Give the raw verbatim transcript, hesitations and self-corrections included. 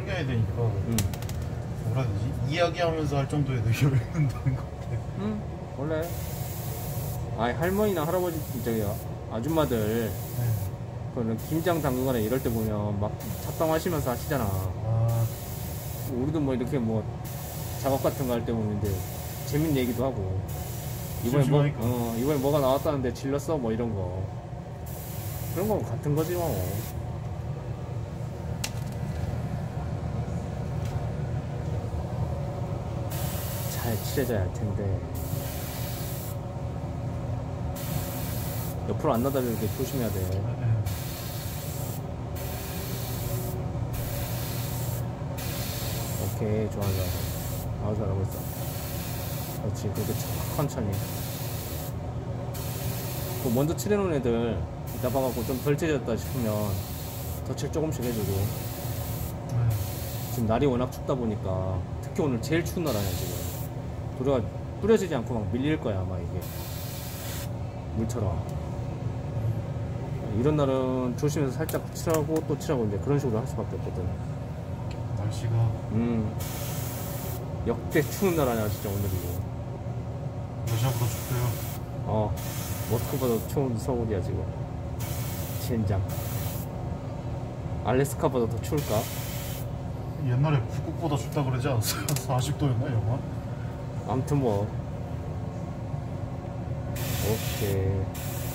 챙겨야 되니까 응. 뭐라 해야 되지? 이야기하면서 할 정도의 여유는 되는 것 같아. 응, 원래. 아니, 할머니나 할아버지, 저기, 아줌마들, 네. 그 김장 담그거나 이럴 때 보면 막 잡담하시면서 하시잖아. 아, 우리도 뭐 이렇게 뭐 작업 같은 거 할 때 보면 이제 재밌는 얘기도 하고, 이번에 뭐, 심심하니까. 어, 이번에 뭐가 나왔다는데 질렀어? 뭐 이런 거. 그런 거 같은 거지 뭐. 잘 칠해져야 할 텐데. 옆으로 안 나다리게 조심해야 돼. 네. 오케이, 좋아, 좋아. 아주 잘하고 있어. 그렇지, 그렇게 천천히. 그 먼저 칠해놓은 애들 이따 봐갖고 좀 덜 칠해졌다 싶으면 더 칠 조금씩 해주고. 네. 지금 날이 워낙 춥다 보니까 특히 오늘 제일 추운 날 아니야 지금. 도료가 뿌려지지 않고 막 밀릴 거야 아마 이게 물처럼. 이런 날은 조심해서 살짝 칠하고 또 칠하고 이제 그런 식으로 할 수밖에 없거든. 날씨가 음 역대 추운 날 아니야 진짜 오늘이고. 러시아보다 춥대요. 어 모스크보다 추운 서울이야 지금. 젠장. 알래스카보다 더 추울까? 옛날에 북극보다 춥다 그러지 않았어요? 사십 도였나 영하? 아무튼 뭐 오케이.